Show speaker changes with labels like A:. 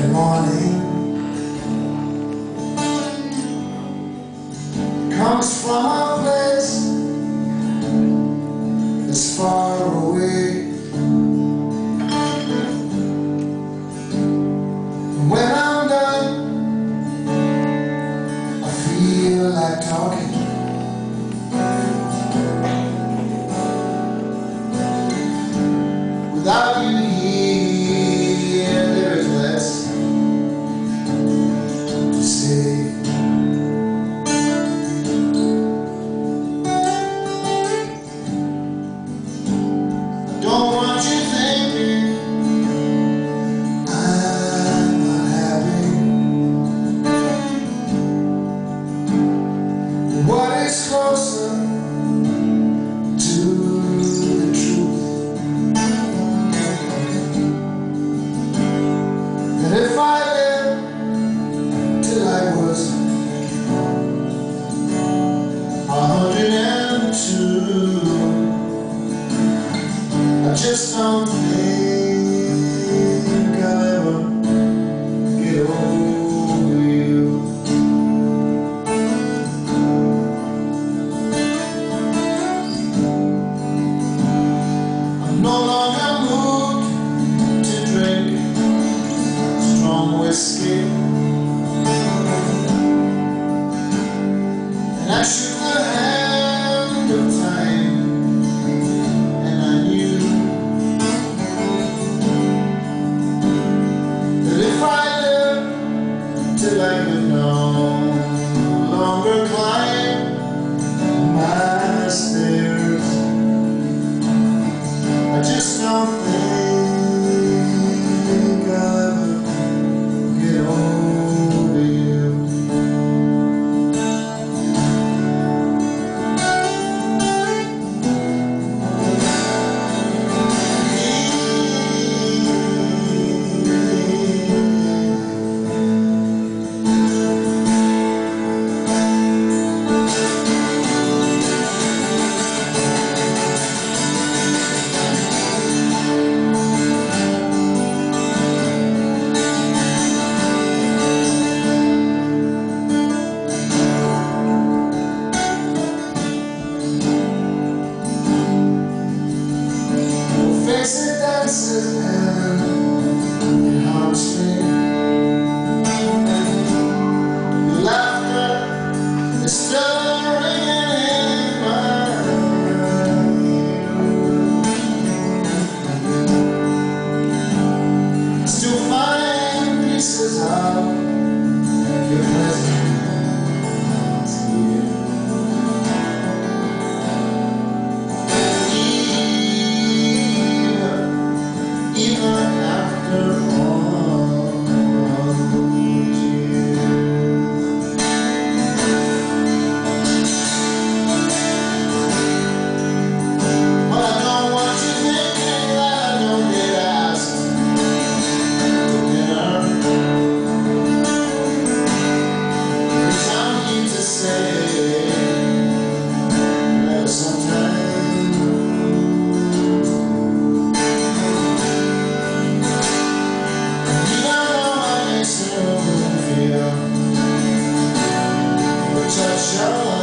A: morning comes from a place that's far away. And when I'm done, I feel like talking. Without you here, there is less to say. I don't want you thinking I'm not happy. What is closer to the truth? And if I lived till I was 102, I just don't think I'll ever get over you. I'm no longer moved to drink strong whiskey, and I shook the hand of time, and I knew that if I lived till I could no longer climb my stairs, I just don't think I'll ever get over you. Faces dancing in harmony. Your laughter is stirring in my ear. I still find pieces of your presence here. Even after all those years, but I don't want you thinking that I don't get asked to dinner, which I'm here to say that sometimes show